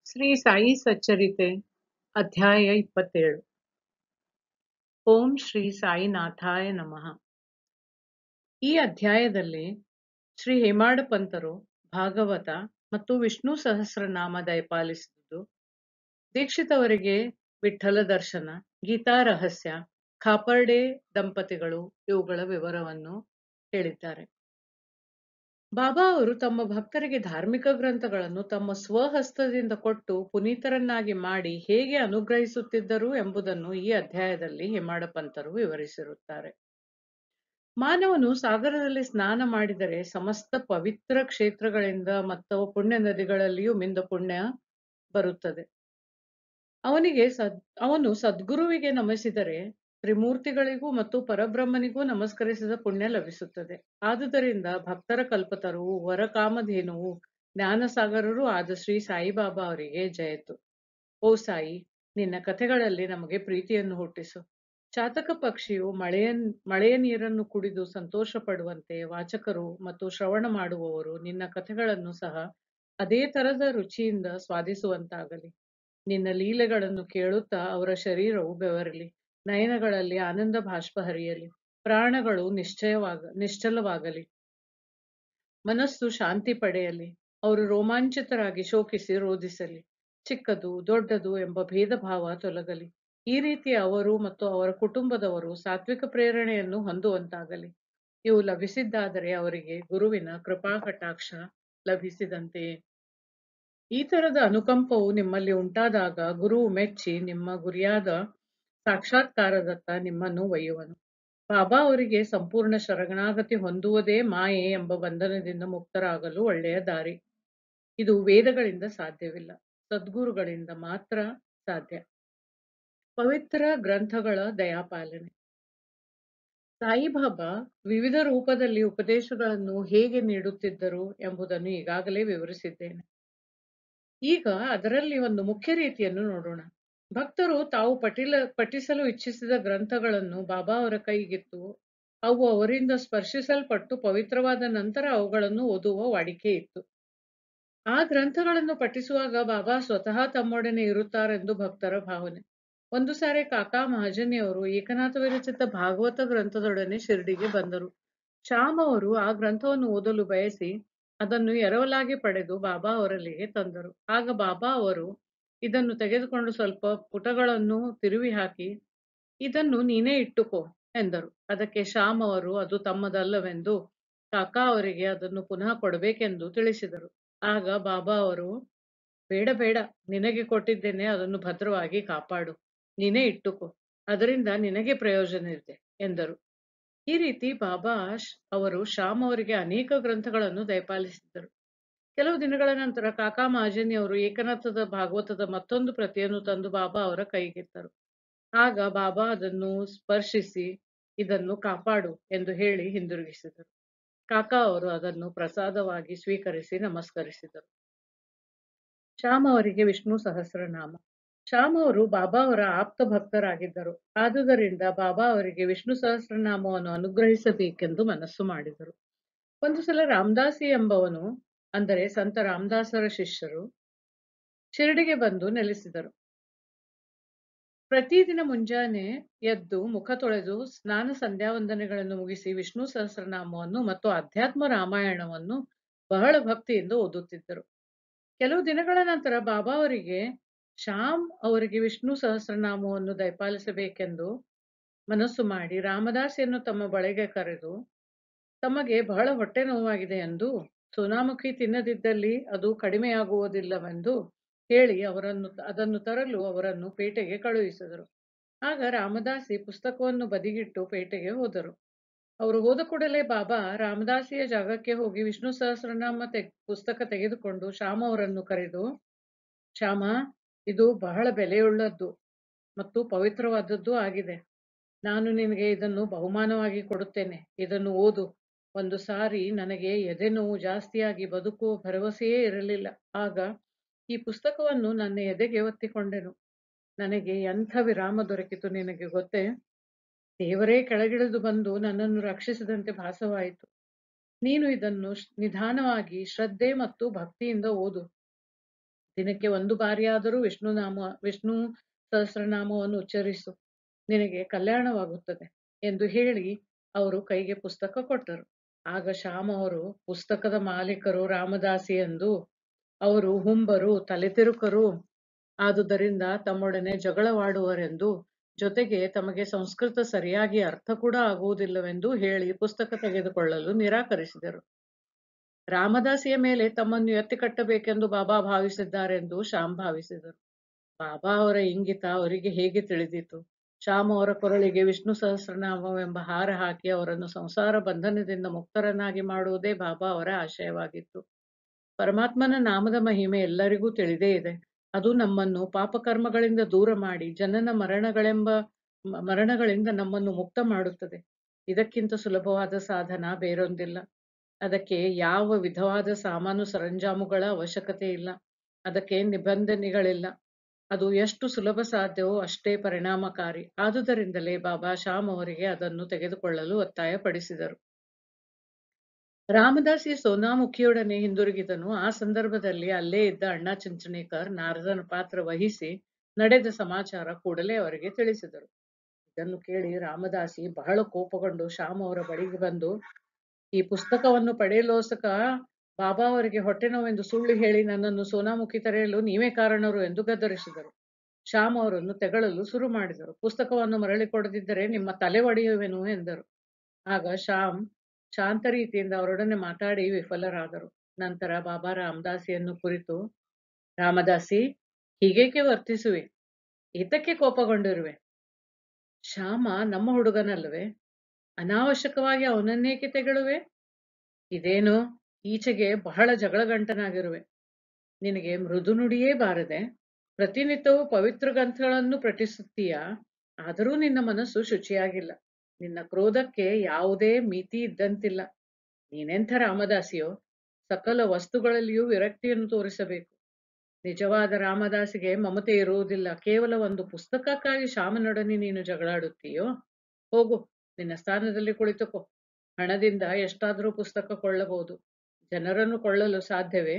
ಶ್ರೀ ಸಾಯಿ ಸಚ್ಚರಿತೆ ಅಧ್ಯಾಯ 27. ಓಂ ಶ್ರೀ ಸಾಯಿನಾಥಾಯ ನಮಃ. ಈ ಅಧ್ಯಾಯದಲ್ಲಿ ಶ್ರೀ ಹೇಮಾಡ ಪಂತರು ಭಾಗವತ ಮತ್ತು ವಿಷ್ಣು ಸಹಸ್ರನಾಮ ದಯಪಾಲಿಸಿದ್ದು, ದೀಕ್ಷಿತವರಿಗೆ ವಿಠ್ಠಲ ದರ್ಶನ, ಗೀತಾ ರಹಸ್ಯ, ಖಾಪರ್ಡೆ ದಂಪತಿಗಳು ಇವುಗಳ ವಿವರವನ್ನು ಹೇಳಿದ್ದಾರೆ. ಬಾಬಾ ಅವರು ತಮ್ಮ ಭಕ್ತರಿಗೆ ಧಾರ್ಮಿಕ ಗ್ರಂಥಗಳನ್ನು ತಮ್ಮ ಸ್ವಹಸ್ತದಿಂದ ಕೊಟ್ಟು ಪುನೀತರನ್ನಾಗಿ ಮಾಡಿ ಹೇಗೆ ಅನುಗ್ರಹಿಸುತ್ತಿದ್ದರು ಎಂಬುದನ್ನು ಈ ಅಧ್ಯಾಯದಲ್ಲಿ ಹೇಮಾಡ ಪಂತರು ವಿವರಿಸಿರುತ್ತಾರೆ. ಮಾನವನು ಸಾಗರದಲ್ಲಿ ಸ್ನಾನ ಮಾಡಿದರೆ ಸಮಸ್ತ ಪವಿತ್ರ ಕ್ಷೇತ್ರಗಳಿಂದ ಮತ್ತು ಪುಣ್ಯ ನದಿಗಳಲ್ಲಿಯೂ ಮಿಂದ ಪುಣ್ಯ ಬರುತ್ತದೆ. ಅವನು ಸದ್ಗುರುವಿಗೆ ನಮಿಸಿದರೆ ತ್ರಿಮೂರ್ತಿಗಳಿಗೂ ಮತ್ತು ಪರಬ್ರಹ್ಮನಿಗೂ ನಮಸ್ಕರಿಸಿದ ಪುಣ್ಯ ಲಭಿಸುತ್ತದೆ. ಆದುದರಿಂದ ಭಕ್ತರ ಕಲ್ಪತರುವು, ವರಕಾಮಧೇನುವು, ಜ್ಞಾನಸಾಗರರೂ ಆದ ಶ್ರೀ ಸಾಯಿಬಾಬಾ ಅವರಿಗೆ ಜಯತು. ಓ ಸಾಯಿ, ನಿನ್ನ ಕಥೆಗಳಲ್ಲಿ ನಮಗೆ ಪ್ರೀತಿಯನ್ನು ಹುಟ್ಟಿಸು. ಚಾತಕ ಪಕ್ಷಿಯು ಮಳೆಯ ನೀರನ್ನು ಕುಡಿದು ಸಂತೋಷ ಪಡುವಂತೆ ವಾಚಕರು ಮತ್ತು ಶ್ರವಣ ಮಾಡುವವರು ನಿನ್ನ ಕಥೆಗಳನ್ನು ಸಹ ಅದೇ ತರದ ರುಚಿಯಿಂದ ಸ್ವಾದಿಸುವಂತಾಗಲಿ. ನಿನ್ನ ಲೀಲೆಗಳನ್ನು ಕೇಳುತ್ತಾ ಅವರ ಶರೀರವು ಬೆವರಲಿ, ನಯನಗಳಲ್ಲಿ ಆನಂದ ಬಾಷ್ಪ ಹರಿಯಲಿ, ಪ್ರಾಣಗಳು ನಿಶ್ಚಲವಾಗಲಿ, ಮನಸ್ಸು ಶಾಂತಿ ಪಡೆಯಲಿ, ಅವರು ರೋಮಾಂಚಿತರಾಗಿ ಶೋಕಿಸಿ ರೋಧಿಸಲಿ, ಚಿಕ್ಕದು ದೊಡ್ಡದು ಎಂಬ ಭೇದ ಭಾವ ತೊಲಗಲಿ. ಈ ರೀತಿ ಅವರು ಮತ್ತು ಅವರ ಕುಟುಂಬದವರು ಸಾತ್ವಿಕ ಪ್ರೇರಣೆಯನ್ನು ಹೊಂದುವಂತಾಗಲಿ. ಇವು ಲಭಿಸಿದ್ದಾದರೆ ಅವರಿಗೆ ಗುರುವಿನ ಕೃಪಾ ಕಟಾಕ್ಷ ಲಭಿಸಿದಂತೆಯೇ. ಈ ತರದ ಅನುಕಂಪವು ನಿಮ್ಮಲ್ಲಿ ಉಂಟಾದಾಗ ಗುರುವು ಮೆಚ್ಚಿ ನಿಮ್ಮ ಗುರಿಯಾದ ಸಾಕ್ಷಾತ್ಕಾರದತ್ತ ನಿಮ್ಮನ್ನು ಒಯ್ಯುವನು. ಬಾಬಾ ಅವರಿಗೆ ಸಂಪೂರ್ಣ ಶರಣಾಗತಿ ಹೊಂದುವುದೇ ಮಾಯೆ ಎಂಬ ಬಂಧನದಿಂದ ಮುಕ್ತರಾಗಲು ಒಳ್ಳೆಯ ದಾರಿ. ಇದು ವೇದಗಳಿಂದ ಸಾಧ್ಯವಿಲ್ಲ, ಸದ್ಗುರುಗಳಿಂದ ಮಾತ್ರ ಸಾಧ್ಯ. ಪವಿತ್ರ ಗ್ರಂಥಗಳ ದಯಾಪಾಲನೆ. ಸಾಯಿಬಾಬಾ ವಿವಿಧ ರೂಪದಲ್ಲಿ ಉಪದೇಶಗಳನ್ನು ಹೇಗೆ ನೀಡುತ್ತಿದ್ದರು ಎಂಬುದನ್ನು ಈಗಾಗಲೇ ವಿವರಿಸಿದ್ದೇನೆ. ಈಗ ಅದರಲ್ಲಿ ಒಂದು ಮುಖ್ಯ ರೀತಿಯನ್ನು ನೋಡೋಣ. ಭಕ್ತರು ತಾವು ಪಠಿಸಲು ಇಚ್ಛಿಸಿದ ಗ್ರಂಥಗಳನ್ನು ಬಾಬಾ ಅವರ ಕೈಗಿತ್ತು ಅವು ಅವರಿಂದ ಸ್ಪರ್ಶಿಸಲ್ಪಟ್ಟು ಪವಿತ್ರವಾದ ನಂತರ ಅವುಗಳನ್ನು ಓದುವ ವಾಡಿಕೆ ಇತ್ತು. ಆ ಗ್ರಂಥಗಳನ್ನು ಪಠಿಸುವಾಗ ಬಾಬಾ ಸ್ವತಃ ತಮ್ಮೊಡನೆ ಇರುತ್ತಾರೆಂದು ಭಕ್ತರ ಭಾವನೆ. ಒಂದು ಸಾರಿ ಕಾಕಾ ಮಹಾಜನಿಯವರು ಏಕನಾಥ ವಿರಚಿತ ಭಾಗವತ ಗ್ರಂಥದೊಡನೆ ಶಿರ್ಡಿಗೆ ಬಂದರು. ಶ್ಯಾಮ್ ಅವರು ಆ ಗ್ರಂಥವನ್ನು ಓದಲು ಬಯಸಿ ಅದನ್ನು ಎರವಲಾಗಿ ಪಡೆದು ಬಾಬಾ ಅವರಲ್ಲಿಗೆ ತಂದರು. ಆಗ ಬಾಬಾ ಅವರು ಇದನ್ನು ತೆಗೆದುಕೊಂಡು ಸ್ವಲ್ಪ ಪುಟಗಳನ್ನು ತಿರುವಿ ಹಾಕಿ, ಇದನ್ನು ನೀನೇ ಇಟ್ಟುಕೋ ಎಂದರು. ಅದಕ್ಕೆ ಶ್ಯಾಮ್ ಅವರು ಅದು ತಮ್ಮದಲ್ಲವೆಂದು ಕಾಕಾ ಅವರಿಗೆ ಅದನ್ನು ಪುನಃ ಕೊಡಬೇಕೆಂದು ತಿಳಿಸಿದರು. ಆಗ ಬಾಬಾ ಅವರು, ಬೇಡ ಬೇಡ, ನಿನಗೆ ಕೊಟ್ಟಿದ್ದೇನೆ, ಅದನ್ನು ಭದ್ರವಾಗಿ ಕಾಪಾಡು, ನೀನೇ ಇಟ್ಟುಕೋ, ಅದರಿಂದ ನಿನಗೆ ಪ್ರಯೋಜನ ಇದೆ ಎಂದರು. ಈ ರೀತಿ ಬಾಬಾ ಅವರು ಶ್ಯಾಮ್ ಅವರಿಗೆ ಅನೇಕ ಗ್ರಂಥಗಳನ್ನು ದಯಪಾಲಿಸಿದ್ದರು. ಕೆಲವು ದಿನಗಳ ನಂತರ ಕಾಕಾ ಮಹಾಜನಿಯವರು ಏಕನಾಥದ ಭಾಗವತದ ಮತ್ತೊಂದು ಪ್ರತಿಯನ್ನು ತಂದು ಬಾಬಾ ಅವರ ಕೈಗಿತ್ತರು. ಆಗ ಬಾಬಾ ಅದನ್ನು ಸ್ಪರ್ಶಿಸಿ, ಇದನ್ನು ಕಾಪಾಡು ಎಂದು ಹೇಳಿ ಹಿಂದಿರುಗಿಸಿದರು. ಕಾಕಾ ಅವರು ಅದನ್ನು ಪ್ರಸಾದವಾಗಿ ಸ್ವೀಕರಿಸಿ ನಮಸ್ಕರಿಸಿದರು. ಶ್ಯಾಮ್ ಅವರಿಗೆ ವಿಷ್ಣು ಸಹಸ್ರನಾಮ. ಶ್ಯಾಮ್ ಅವರು ಬಾಬಾ ಅವರ ಆಪ್ತ ಭಕ್ತರಾಗಿದ್ದರು. ಆದುದರಿಂದ ಬಾಬಾ ಅವರಿಗೆ ವಿಷ್ಣು ಸಹಸ್ರನಾಮವನ್ನು ಅನುಗ್ರಹಿಸಬೇಕೆಂದು ಮನಸ್ಸು ಮಾಡಿದರು. ಒಂದು ಸಲ ರಾಮದಾಸಿ ಎಂಬವನು, ಅಂದರೆ ಸಂತ ರಾಮದಾಸರ ಶಿಷ್ಯರು, ಶಿರಡಿಗೆ ಬಂದು ನೆಲೆಸಿದರು. ಪ್ರತಿದಿನ ಮುಂಜಾನೆ ಎದ್ದು ಮುಖ ತೊಳೆದು ಸ್ನಾನ ಸಂಧ್ಯಾವಂದನೆಗಳನ್ನು ಮುಗಿಸಿ ವಿಷ್ಣು ಸಹಸ್ರನಾಮವನ್ನು ಮತ್ತು ಅಧ್ಯಾತ್ಮ ರಾಮಾಯಣವನ್ನು ಬಹಳ ಭಕ್ತಿಯಿಂದ ಓದುತ್ತಿದ್ದರು. ಕೆಲವು ದಿನಗಳ ನಂತರ ಬಾಬಾ ಅವರಿಗೆ ಶ್ಯಾಮ್ ಅವರಿಗೆ ವಿಷ್ಣು ಸಹಸ್ರನಾಮವನ್ನು ದಯಪಾಲಿಸಬೇಕೆಂದು ಮನಸ್ಸು ಮಾಡಿ ರಾಮದಾಸಿಯನ್ನು ತಮ್ಮ ಬಳಿಗೆ ಕರೆದು, ತಮಗೆ ಬಹಳ ಹೊಟ್ಟೆ ನೋವಾಗಿದೆ ಎಂದು, ಸೋನಾಮುಖಿ ತಿನ್ನದಿದ್ದಲ್ಲಿ ಅದು ಕಡಿಮೆಯಾಗುವುದಿಲ್ಲವೆಂದು ಹೇಳಿ ಅದನ್ನು ತರಲು ಅವರನ್ನು ಪೇಟೆಗೆ ಕಳುಹಿಸಿದರು. ಆಗ ರಾಮದಾಸಿ ಪುಸ್ತಕವನ್ನು ಬದಿಗಿಟ್ಟು ಪೇಟೆಗೆ ಹೋದರು. ಅವರು ಹೋದ ಕೂಡಲೇ ಬಾಬಾ ರಾಮದಾಸಿಯ ಜಾಗಕ್ಕೆ ಹೋಗಿ ವಿಷ್ಣು ಸಹಸ್ರನಾಮ ಪುಸ್ತಕ ತೆಗೆದುಕೊಂಡು ಶ್ಯಾಮ ಅವರನ್ನು ಕರೆದು, ಶ್ಯಾಮ, ಇದು ಬಹಳ ಬೆಲೆಯುಳ್ಳದ್ದು ಮತ್ತು ಪವಿತ್ರವಾದದ್ದು ಆಗಿದೆ. ನಾನು ನಿನಗೆ ಇದನ್ನು ಬಹುಮಾನವಾಗಿ ಕೊಡುತ್ತೇನೆ. ಇದನ್ನು ಓದು. ಒಂದು ಸಾರಿ ನನಗೆ ಎದೆ ನೋವು ಜಾಸ್ತಿಯಾಗಿ ಬದುಕುವ ಭರವಸೆಯೇ ಇರಲಿಲ್ಲ. ಆಗ ಈ ಪುಸ್ತಕವನ್ನು ನನ್ನ ಎದೆಗೆ ಒತ್ತಿಕೊಂಡೆನು. ನನಗೆ ಎಂಥ ವಿರಾಮ ದೊರಕಿತು ನಿನಗೆ ಗೊತ್ತೇ? ದೇವರೇ ಕೆಳಗಿಳಿದು ಬಂದು ನನ್ನನ್ನು ರಕ್ಷಿಸಿದಂತೆ ಭಾಸವಾಯಿತು. ನೀನು ಇದನ್ನು ನಿಧಾನವಾಗಿ ಶ್ರದ್ಧೆ ಮತ್ತು ಭಕ್ತಿಯಿಂದ ಓದು. ದಿನಕ್ಕೆ ಒಂದು ಬಾರಿಯಾದರೂ ವಿಷ್ಣು ಸಹಸ್ರನಾಮವನ್ನು ಉಚ್ಚರಿಸು, ನಿನಗೆ ಕಲ್ಯಾಣವಾಗುತ್ತದೆ ಎಂದು ಹೇಳಿ ಅವರು ಕೈಗೆ ಪುಸ್ತಕ ಕೊಟ್ಟರು. ಆಗ ಶ್ಯಾಮ್ ಅವರು ಪುಸ್ತಕದ ಮಾಲೀಕರು ರಾಮದಾಸಿ ಎಂದು, ಅವರು ಹುಂಬರು, ತಲೆತಿರುಕರು, ಆದುದರಿಂದ ತಮ್ಮೊಡನೆ ಜಗಳವಾಡುವರೆಂದು, ಜೊತೆಗೆ ತಮಗೆ ಸಂಸ್ಕೃತ ಸರಿಯಾಗಿ ಅರ್ಥ ಕೂಡ ಆಗುವುದಿಲ್ಲವೆಂದು ಹೇಳಿ ಪುಸ್ತಕ ತೆಗೆದುಕೊಳ್ಳಲು ನಿರಾಕರಿಸಿದರು. ರಾಮದಾಸಿಯ ಮೇಲೆ ತಮ್ಮನ್ನು ಎತ್ತಿ ಕಟ್ಟಬೇಕೆಂದು ಬಾಬಾ ಭಾವಿಸಿದ್ದಾರೆಂದು ಶ್ಯಾಮ್ ಭಾವಿಸಿದರು. ಬಾಬಾ ಅವರ ಇಂಗಿತ ಅವರಿಗೆ ಹೇಗೆ ತಿಳಿದಿತು? ಶ್ಯಾಮ್ ಅವರ ಕೊರಳಿಗೆ ವಿಷ್ಣು ಸಹಸ್ರನಾಮವೆಂಬ ಹಾರ ಹಾಕಿ ಅವರನ್ನು ಸಂಸಾರ ಬಂಧನದಿಂದ ಮುಕ್ತರನ್ನಾಗಿ ಮಾಡುವುದೇ ಬಾಬಾ ಅವರ ಆಶಯವಾಗಿತ್ತು. ಪರಮಾತ್ಮನ ನಾಮದ ಮಹಿಮೆ ಎಲ್ಲರಿಗೂ ತಿಳಿದೇ ಇದೆ. ಅದು ನಮ್ಮನ್ನು ಪಾಪಕರ್ಮಗಳಿಂದ ದೂರ ಮಾಡಿ ಜನನ ಮರಣಗಳಿಂದ ನಮ್ಮನ್ನು ಮುಕ್ತ ಮಾಡುತ್ತದೆ. ಇದಕ್ಕಿಂತ ಸುಲಭವಾದ ಸಾಧನ ಬೇರೊಂದಿಲ್ಲ. ಅದಕ್ಕೆ ಯಾವ ವಿಧವಾದ ಸಾಮಾನು ಸರಂಜಾಮುಗಳ ಅವಶ್ಯಕತೆ ಇಲ್ಲ. ಅದಕ್ಕೆ ನಿಬಂಧನೆಗಳಿಲ್ಲ. ಅದು ಎಷ್ಟು ಸುಲಭ ಸಾಧ್ಯವೋ ಅಷ್ಟೇ ಪರಿಣಾಮಕಾರಿ. ಆದುದರಿಂದಲೇ ಬಾಬಾ ಶ್ಯಾಮ್ ಅವರಿಗೆ ಅದನ್ನು ತೆಗೆದುಕೊಳ್ಳಲು ಒತ್ತಾಯಪಡಿಸಿದರು. ರಾಮದಾಸಿ ಸೋನಾಮುಖಿಯೊಡನೆ ಹಿಂದಿರುಗಿದನು. ಆ ಸಂದರ್ಭದಲ್ಲಿ ಅಲ್ಲೇ ಇದ್ದ ಅಣ್ಣಾ ಚಿಂಚಣೇಕರ್ ನಾರದನ ಪಾತ್ರ ವಹಿಸಿ ನಡೆದ ಸಮಾಚಾರ ಕೂಡಲೇ ಅವರಿಗೆ ತಿಳಿಸಿದರು. ಇದನ್ನು ಕೇಳಿ ರಾಮದಾಸಿ ಬಹಳ ಕೋಪಗೊಂಡು ಶ್ಯಾಮ್ ಅವರ ಬಳಿಗೆ ಬಂದು, ಈ ಪುಸ್ತಕವನ್ನು ಪಡೆಯಲೋಸಕ ಬಾಬಾ ಅವರಿಗೆ ಹೊಟ್ಟೆ ನೋವೆಂದು ಸುಳ್ಳು ಹೇಳಿ ನನ್ನನ್ನು ಸೋನಾಮುಖಿ ತೆರೆಯಲು ನೀವೇ ಕಾರಣರು ಎಂದು ಗದರಿಸಿದರು. ಶ್ಯಾಮ್ ಅವರನ್ನು ತೆಗಳಲು ಶುರು ಮಾಡಿದರು. ಪುಸ್ತಕವನ್ನು ಮರಳಿ ಕೊಡದಿದ್ದರೆ ನಿಮ್ಮ ತಲೆ ಒಡೆಯುವೆನು ಎಂದರು. ಆಗ ಶ್ಯಾಮ್ ಶಾಂತ ರೀತಿಯಿಂದ ಅವರೊಡನೆ ಮಾತಾಡಿ ವಿಫಲರಾದರು. ನಂತರ ಬಾಬಾ ರಾಮದಾಸಿಯನ್ನು ಕುರಿತು, ರಾಮದಾಸಿ, ಹೀಗೇಕೆ ವರ್ತಿಸುವೆ? ಏತಕ್ಕೆ ಕೋಪಗೊಂಡಿರುವೆ? ಶ್ಯಾಮ ನಮ್ಮ ಹುಡುಗನಲ್ಲವೇ? ಅನಾವಶ್ಯಕವಾಗಿ ಅವನನ್ನೇಕೆ ತೆಗಳುವೆ? ಇದೇನು ಈಚೆಗೆ ಬಹಳ ಜಗಳಗಂಟನಾಗಿರುವೆ. ನಿನಗೆ ಮೃದು ನುಡಿಯೇ ಬಾರದೆ? ಪ್ರತಿನಿತ್ಯವೂ ಪವಿತ್ರ ಗ್ರಂಥಗಳನ್ನು ಪಠಿಸುತ್ತೀಯಾ? ಆದರೂ ನಿನ್ನ ಮನಸ್ಸು ಶುಚಿಯಾಗಿಲ್ಲ. ನಿನ್ನ ಕ್ರೋಧಕ್ಕೆ ಯಾವುದೇ ಮಿತಿ ಇದ್ದಂತಿಲ್ಲ. ನೀನೆಂಥ ರಾಮದಾಸಿಯೋ? ಸಕಲ ವಸ್ತುಗಳಲ್ಲಿಯೂ ವಿರಕ್ತಿಯನ್ನು ತೋರಿಸಬೇಕು. ನಿಜವಾದ ರಾಮದಾಸಿಗೆ ಮಮತೆ ಇರುವುದಿಲ್ಲ. ಕೇವಲ ಒಂದು ಪುಸ್ತಕಕ್ಕಾಗಿ ಶ್ಯಾಮನೊಡನೆ ನೀನು ಜಗಳಾಡುತ್ತೀಯೋ? ಹೋಗು, ನಿನ್ನ ಸ್ಥಾನದಲ್ಲಿ ಕುಳಿತುಕೋ. ಹಣದಿಂದ ಎಷ್ಟಾದರೂ ಪುಸ್ತಕ ಕೊಳ್ಳಬಹುದು, ಜನರನ್ನು ಕೊಳ್ಳಲು ಸಾಧ್ಯವೇ?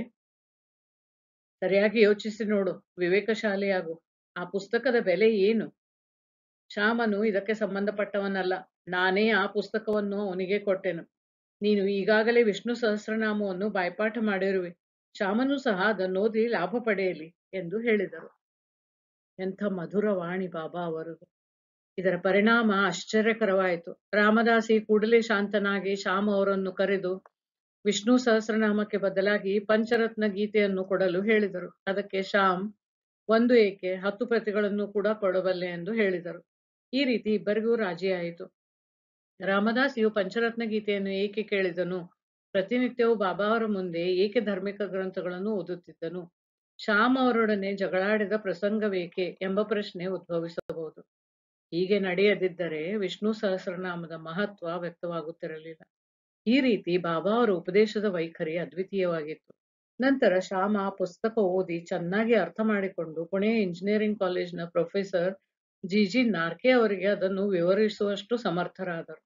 ಸರಿಯಾಗಿ ಯೋಚಿಸಿ ನೋಡು, ವಿವೇಕಶಾಲಿಯಾಗು. ಆ ಪುಸ್ತಕದ ಬೆಲೆ ಏನು? ಶ್ಯಾಮನು ಇದಕ್ಕೆ ಸಂಬಂಧಪಟ್ಟವನಲ್ಲ. ನಾನೇ ಆ ಪುಸ್ತಕವನ್ನು ಅವನಿಗೆ ಕೊಟ್ಟೆನು. ನೀನು ಈಗಾಗಲೇ ವಿಷ್ಣು ಸಹಸ್ರನಾಮವನ್ನು ಬಾಯ್ಪಾಠ ಮಾಡಿರುವೆ. ಶ್ಯಾಮನು ಸಹ ಅದನ್ನೋದಿ ಲಾಭ ಪಡೆಯಲಿ ಎಂದು ಹೇಳಿದರು. ಎಂಥ ಮಧುರ ವಾಣಿ ಬಾಬಾ ಅವರದು. ಇದರ ಪರಿಣಾಮ ಆಶ್ಚರ್ಯಕರವಾಯಿತು. ರಾಮದಾಸಿ ಕೂಡಲೇ ಶಾಂತನಾಗಿ ಶ್ಯಾಮ್ ಅವರನ್ನು ಕರೆದು ವಿಷ್ಣು ಸಹಸ್ರನಾಮಕ್ಕೆ ಬದಲಾಗಿ ಪಂಚರತ್ನ ಗೀತೆಯನ್ನು ಕೊಡಲು ಹೇಳಿದರು. ಅದಕ್ಕೆ ಶ್ಯಾಮ್, ಒಂದು ಏಕೆ, 10 ಪ್ರತಿಗಳನ್ನು ಕೂಡ ಕೊಡಬಲ್ಲೆ ಎಂದು ಹೇಳಿದರು. ಈ ರೀತಿ ಇಬ್ಬರಿಗೂ ರಾಜಿಯಾಯಿತು. ರಾಮದಾಸಿಯು ಪಂಚರತ್ನ ಗೀತೆಯನ್ನು ಏಕೆ ಕೇಳಿದನು? ಪ್ರತಿನಿತ್ಯವೂ ಬಾಬಾ ಅವರ ಮುಂದೆ ಏಕೆ ಧಾರ್ಮಿಕ ಗ್ರಂಥಗಳನ್ನು ಓದುತ್ತಿದ್ದನು? ಶ್ಯಾಮ್ ಅವರೊಡನೆ ಜಗಳಾಡಿದ ಪ್ರಸಂಗವೇಕೆ ಎಂಬ ಪ್ರಶ್ನೆ ಉದ್ಭವಿಸಬಹುದು. ಹೀಗೆ ನಡೆಯದಿದ್ದರೆ ವಿಷ್ಣು ಸಹಸ್ರನಾಮದ ಮಹತ್ವ ವ್ಯಕ್ತವಾಗುತ್ತಿರಲಿಲ್ಲ. ಈ ರೀತಿ ಬಾಬಾ ಅವರ ಉಪದೇಶದ ವೈಖರಿ ಅದ್ವಿತೀಯವಾಗಿತ್ತು. ನಂತರ ಶ್ಯಾಮ ಆ ಪುಸ್ತಕ ಓದಿ ಚೆನ್ನಾಗಿ ಅರ್ಥ ಮಾಡಿಕೊಂಡು ಪುಣೆಯ ಇಂಜಿನಿಯರಿಂಗ್ ಕಾಲೇಜಿನ ಪ್ರೊಫೆಸರ್ ಜಿ ನಾರ್ಕೆ ಅವರಿಗೆ ಅದನ್ನು ವಿವರಿಸುವಷ್ಟು ಸಮರ್ಥರಾದರು.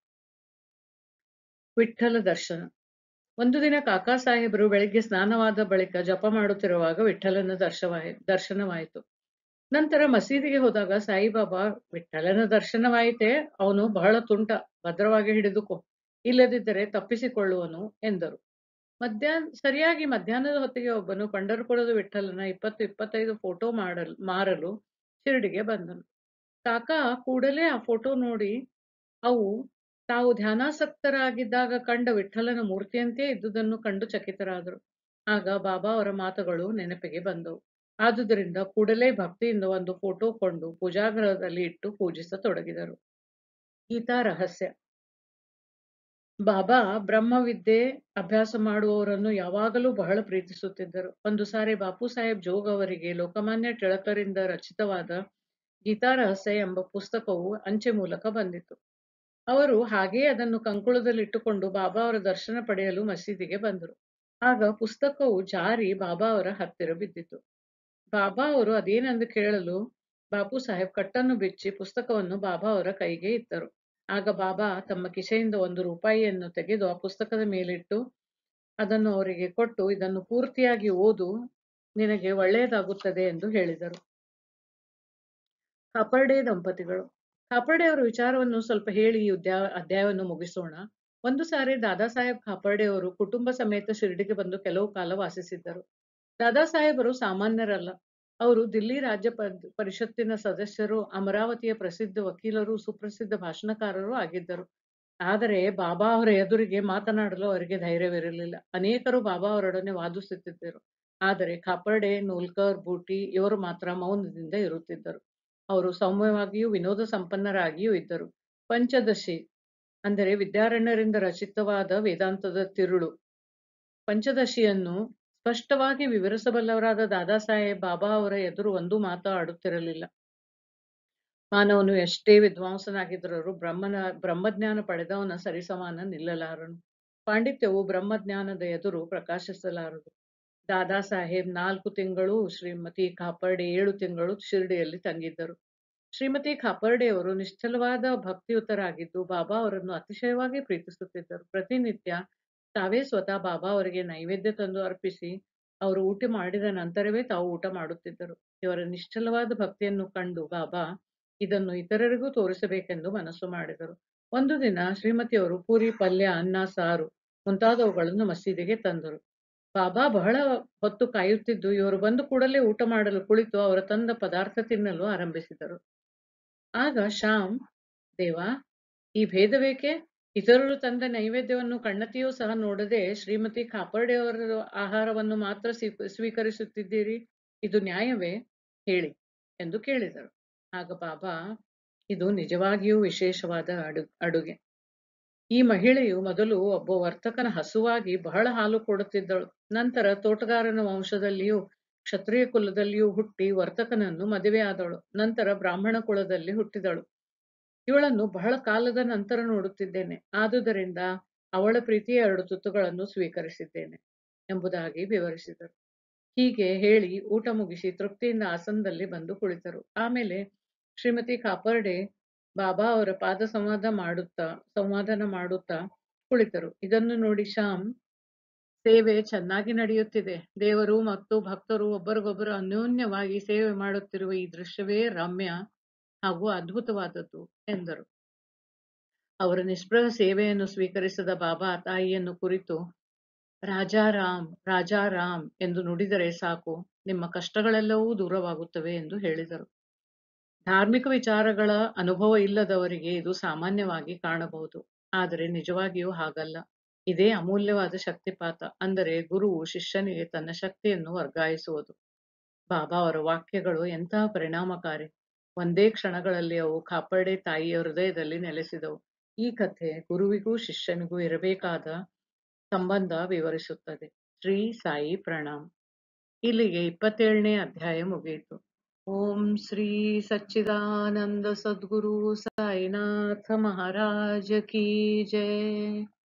ವಿಠ್ಠಲ ದರ್ಶನ. ಒಂದು ದಿನ ಕಾಕಾ ಸಾಹೇಬರು ಬೆಳಿಗ್ಗೆ ಸ್ನಾನವಾದ ಬಳಿಕ ಜಪ ಮಾಡುತ್ತಿರುವಾಗ ವಿಠ್ಠಲನ ದರ್ಶನವಾಯಿತು. ನಂತರ ಮಸೀದಿಗೆ ಹೋದಾಗ ಸಾಯಿಬಾಬಾ, ವಿಠ್ಠಲನ ದರ್ಶನವಾಯಿತೆ, ಅವನು ಬಹಳ ತುಂಟ, ಭದ್ರವಾಗಿ ಹಿಡಿದುಕೋ, ಇಲ್ಲದಿದ್ದರೆ ತಪ್ಪಿಸಿಕೊಳ್ಳುವನು ಎಂದರು. ಸರಿಯಾಗಿ ಮಧ್ಯಾಹ್ನದ ಹೊತ್ತಿಗೆ ಒಬ್ಬನು ಪಂಢರಪುರದ ವಿಠ್ಠಲನ 20-25 ಫೋಟೋ ಮಾರಲು ಶಿರಡಿಗೆ ಬಂದನು. ಕಾಕಾ ಕೂಡಲೇ ಆ ಫೋಟೋ ನೋಡಿ ಅವು ತಾವು ಧ್ಯಾನಾಸಕ್ತರಾಗಿದ್ದಾಗ ಕಂಡ ವಿಠ್ಠಲನ ಮೂರ್ತಿಯಂತೆ ಇದ್ದುದನ್ನು ಕಂಡು ಚಕಿತರಾದರು. ಆಗ ಬಾಬಾ ಅವರ ಮಾತುಗಳು ನೆನಪಿಗೆ ಬಂದವು. ಆದುದರಿಂದ ಕೂಡಲೇ ಭಕ್ತಿಯಿಂದ ಒಂದು ಫೋಟೋ ಕೊಂಡು ಪೂಜಾಗೃಹದಲ್ಲಿ ಇಟ್ಟು ಪೂಜಿಸತೊಡಗಿದರು. ಗೀತಾ ರಹಸ್ಯ. ಬಾಬಾ ಬ್ರಹ್ಮವಿದ್ಯೆ ಅಭ್ಯಾಸ ಮಾಡುವವರನ್ನು ಯಾವಾಗಲೂ ಬಹಳ ಪ್ರೀತಿಸುತ್ತಿದ್ದರು. ಒಂದು ಸಾರಿ ಬಾಪು ಸಾಹೇಬ್ ಜೋಗ್ ಅವರಿಗೆ ಲೋಕಮಾನ್ಯ ಟಿಳಕರಿಂದ ರಚಿತವಾದ ಗೀತಾ ರಹಸ್ಯ ಎಂಬ ಪುಸ್ತಕವು ಅಂಚೆ ಮೂಲಕ ಬಂದಿತ್ತು. ಅವರು ಹಾಗೆಯೇ ಅದನ್ನು ಕಂಕುಳದಲ್ಲಿಟ್ಟುಕೊಂಡು ಬಾಬಾ ಅವರ ದರ್ಶನ ಪಡೆಯಲು ಮಸೀದಿಗೆ ಬಂದರು. ಆಗ ಪುಸ್ತಕವು ಜಾರಿ ಬಾಬಾ ಅವರ ಹತ್ತಿರ ಬಿದ್ದಿತು. ಬಾಬಾ ಅವರು ಅದೇನೆಂದು ಕೇಳಲು ಬಾಪು ಸಾಹೇಬ್ ಕಟ್ಟನ್ನು ಬಿಚ್ಚಿ ಪುಸ್ತಕವನ್ನು ಬಾಬಾ ಅವರ ಕೈಗೆ ಇತ್ತರು. ಆಗ ಬಾಬಾ ತಮ್ಮ ಕಿಸೆಯಿಂದ 1 ರೂಪಾಯಿಯನ್ನು ತೆಗೆದು ಆ ಪುಸ್ತಕದ ಮೇಲಿಟ್ಟು ಅದನ್ನು ಅವರಿಗೆ ಕೊಟ್ಟು, ಇದನ್ನು ಪೂರ್ತಿಯಾಗಿ ಓದು, ನಿನಗೆ ಒಳ್ಳೆಯದಾಗುತ್ತದೆ ಎಂದು ಹೇಳಿದರು. ಕಾಪರ್ಡೆ ದಂಪತಿಗಳು. ಕಾಪರ್ಡೆ ಅವರ ವಿಚಾರವನ್ನು ಸ್ವಲ್ಪ ಹೇಳಿ ಈ ಅಧ್ಯಾಯವನ್ನು ಮುಗಿಸೋಣ. ಒಂದು ಸಾರಿ ದಾದಾ ಸಾಹೇಬ್ ಕಾಪರ್ಡೆ ಅವರು ಕುಟುಂಬ ಸಮೇತ ಶಿರಡಿಗೆ ಬಂದು ಕೆಲವು ಕಾಲ ವಾಸಿಸಿದ್ದರು. ದಾದಾ ಸಾಹೇಬರು ಸಾಮಾನ್ಯರಲ್ಲ. ಅವರು ದಿಲ್ಲಿ ರಾಜ್ಯ ಪರಿಷತ್ತಿನ ಸದಸ್ಯರು, ಅಮರಾವತಿಯ ಪ್ರಸಿದ್ಧ ವಕೀಲರು, ಸುಪ್ರಸಿದ್ಧ ಭಾಷಣಕಾರರು ಆಗಿದ್ದರು. ಆದರೆ ಬಾಬಾ ಅವರ ಎದುರಿಗೆ ಮಾತನಾಡಲು ಅವರಿಗೆ ಧೈರ್ಯವಿರಲಿಲ್ಲ. ಅನೇಕರು ಬಾಬಾ ಅವರೊಡನೆ ವಾದಿಸುತ್ತಿದ್ದರು. ಆದರೆ ಕಾಪರ್ಡೆ, ನೂಲ್ಕರ್, ಬೂಟಿ ಇವರು ಮಾತ್ರ ಮೌನದಿಂದ ಇರುತ್ತಿದ್ದರು. ಅವರು ಸೌಮ್ಯವಾಗಿಯೂ ವಿನೋದ ಸಂಪನ್ನರಾಗಿಯೂ ಇದ್ದರು. ಪಂಚದಶಿ ಅಂದರೆ ವಿದ್ಯಾರಣ್ಯರಿಂದ ರಚಿತವಾದ ವೇದಾಂತದ ತಿರುಳು ಪಂಚದಶಿಯನ್ನು ಸ್ಪಷ್ಟವಾಗಿ ವಿವರಿಸಬಲ್ಲವರಾದ ದಾದಾ ಸಾಹೇಬ್ ಬಾಬಾ ಅವರ ಎದುರು ಒಂದು ಮಾತು ಆಡುತ್ತಿರಲಿಲ್ಲ. ಮಾನವನು ಎಷ್ಟೇ ವಿದ್ವಾಂಸನಾಗಿದ್ದರೂ ಬ್ರಹ್ಮಜ್ಞಾನ ಪಡೆದವನ ಸರಿಸಮಾನ ನಿಲ್ಲಲಾರನು. ಪಾಂಡಿತ್ಯವು ಬ್ರಹ್ಮಜ್ಞಾನದ ಎದುರು ಪ್ರಕಾಶಿಸಲಾರದು. ದಾದಾ ಸಾಹೇಬ್ 4 ತಿಂಗಳು, ಶ್ರೀಮತಿ ಕಾಪರ್ಡೆ 7 ತಿಂಗಳು ಶಿರಡಿಯಲ್ಲಿ ತಂಗಿದ್ದರು. ಶ್ರೀಮತಿ ಕಾಪರ್ಡೆಯವರು ನಿಶ್ಚಲವಾದ ಭಕ್ತಿಯುತರಾಗಿದ್ದು ಬಾಬಾ ಅವರನ್ನು ಅತಿಶಯವಾಗಿ ಪ್ರೀತಿಸುತ್ತಿದ್ದರು. ಪ್ರತಿನಿತ್ಯ ತಾವೇ ಸ್ವತಃ ಬಾಬಾ ಅವರಿಗೆ ನೈವೇದ್ಯ ತಂದು ಅರ್ಪಿಸಿ ಅವರು ಊಟ ಮಾಡಿದ ನಂತರವೇ ತಾವು ಊಟ ಮಾಡುತ್ತಿದ್ದರು. ಇವರ ನಿಶ್ಚಲವಾದ ಭಕ್ತಿಯನ್ನು ಕಂಡು ಬಾಬಾ ಇದನ್ನು ಇತರರಿಗೂ ತೋರಿಸಬೇಕೆಂದು ಮನಸ್ಸು ಮಾಡಿದರು. ಒಂದು ದಿನ ಶ್ರೀಮತಿಯವರು ಪೂರಿ, ಪಲ್ಯ, ಅನ್ನ, ಸಾರು ಮುಂತಾದವುಗಳನ್ನು ಮಸೀದಿಗೆ ತಂದರು. ಬಾಬಾ ಬಹಳ ಹೊತ್ತು ಕಾಯುತ್ತಿದ್ದು ಇವರು ಬಂದು ಕೂಡಲೇ ಊಟ ಮಾಡಲು ಕುಳಿತು ಅವರ ತಂದ ಪದಾರ್ಥ ತಿನ್ನಲು ಆರಂಭಿಸಿದರು. ಆಗ ಶ್ಯಾಮ್, ದೇವಾ, ಈ ಭೇದವೇಕೆ? ಇತರರು ತಂದ ನೈವೇದ್ಯವನ್ನು ಕಣ್ಣತಿಯೂ ಸಹ ನೋಡದೆ ಶ್ರೀಮತಿ ಕಾಪರ್ಡೆಯವರ ಆಹಾರವನ್ನು ಮಾತ್ರ ಸ್ವೀಕರಿಸುತ್ತಿದ್ದೀರಿ. ಇದು ನ್ಯಾಯವೇ? ಹೇಳಿ ಎಂದು ಕೇಳಿದರು. ಆಗ ಬಾಬಾ, ಇದು ನಿಜವಾಗಿಯೂ ವಿಶೇಷವಾದ ಅಡುಗೆ. ಈ ಮಹಿಳೆಯು ಮೊದಲು ಒಬ್ಬ ವರ್ತಕನ ಹಸುವಾಗಿ ಬಹಳ ಹಾಲು ಕೊಡುತ್ತಿದ್ದಳು. ನಂತರ ತೋಟಗಾರನ ವಂಶದಲ್ಲಿಯೂ ಕ್ಷತ್ರಿಯ ಕುಲದಲ್ಲಿಯೂ ಹುಟ್ಟಿ ವರ್ತಕನನ್ನು ಮದುವೆಯಾದಳು. ನಂತರ ಬ್ರಾಹ್ಮಣ ಕುಲದಲ್ಲಿ ಹುಟ್ಟಿದಳು. ಇವಳನ್ನು ಬಹಳ ಕಾಲದ ನಂತರ ನೋಡುತ್ತಿದ್ದೇನೆ. ಆದುದರಿಂದ ಅವಳ ಪ್ರೀತಿಯ 2 ತುತ್ತುಗಳನ್ನು ಸ್ವೀಕರಿಸಿದ್ದೇನೆ ಎಂಬುದಾಗಿ ವಿವರಿಸಿದರು. ಹೀಗೆ ಹೇಳಿ ಊಟ ಮುಗಿಸಿ ತೃಪ್ತಿಯಿಂದ ಆಸನದಲ್ಲಿ ಬಂದು ಕುಳಿತರು. ಆಮೇಲೆ ಶ್ರೀಮತಿ ಕಾಪರ್ಡೆ ಬಾಬಾ ಅವರ ಪಾದ ಸಂವಾದನ ಮಾಡುತ್ತಾ ಕುಳಿತರು. ಇದನ್ನು ನೋಡಿ ಶ್ಯಾಮ್, ಸೇವೆ ಚೆನ್ನಾಗಿ ನಡೆಯುತ್ತಿದೆ. ದೇವರು ಮತ್ತು ಭಕ್ತರು ಒಬ್ಬರಿಗೊಬ್ಬರು ಅನ್ಯೋನ್ಯವಾಗಿ ಸೇವೆ ಮಾಡುತ್ತಿರುವ ಈ ದೃಶ್ಯವೇ ರಮ್ಯ ಹಾಗೂ ಅದ್ಭುತವಾದದ್ದು ಎಂದರು. ಅವರ ನಿಷ್ಪ್ರಹ ಸೇವೆಯನ್ನು ಸ್ವೀಕರಿಸಿದ ಬಾಬಾ ತಾಯಿಯನ್ನು ಕುರಿತು, ರಾಜಾರಾಮ್, ರಾಜಾರಾಮ್ ಎಂದು ನುಡಿದರೆ ಸಾಕು, ನಿಮ್ಮ ಕಷ್ಟಗಳೆಲ್ಲವೂ ದೂರವಾಗುತ್ತವೆ ಎಂದು ಹೇಳಿದರು. ಧಾರ್ಮಿಕ ವಿಚಾರಗಳ ಅನುಭವ ಇಲ್ಲದವರಿಗೆ ಇದು ಸಾಮಾನ್ಯವಾಗಿ ಕಾಣಬಹುದು. ಆದರೆ ನಿಜವಾಗಿಯೂ ಹಾಗಲ್ಲ. ಇದೇ ಅಮೂಲ್ಯವಾದ ಶಕ್ತಿಪಾತ. ಅಂದರೆ ಗುರುವು ಶಿಷ್ಯನಿಗೆ ತನ್ನ ಶಕ್ತಿಯನ್ನು ವರ್ಗಾಯಿಸುವುದು. ಬಾಬಾ ಅವರ ವಾಕ್ಯಗಳು ಎಂತಹ ಪರಿಣಾಮಕಾರಿ! ಒಂದೇ ಕ್ಷಣಗಳಲ್ಲಿ ಅವು ಕಾಪರ್ಡೆ ತಾಯಿಯ ಹೃದಯದಲ್ಲಿ ನೆಲೆಸಿದವು. ಈ ಕಥೆ ಗುರುವಿಗೂ ಶಿಷ್ಯನಿಗೂ ಇರಬೇಕಾದ ಸಂಬಂಧ ವಿವರಿಸುತ್ತದೆ. ಶ್ರೀ ಸಾಯಿ ಪ್ರಣಾಮ್. ಇಲ್ಲಿಗೆ 27ನೇ ಅಧ್ಯಾಯ ಮುಗಿಯಿತು. ಓಂ ಶ್ರೀ ಸಚ್ಚಿದಾನಂದ ಸದ್ಗುರು ಸಾಯಿನಾಥ ಮಹಾರಾಜ ಕಿ ಜಯ.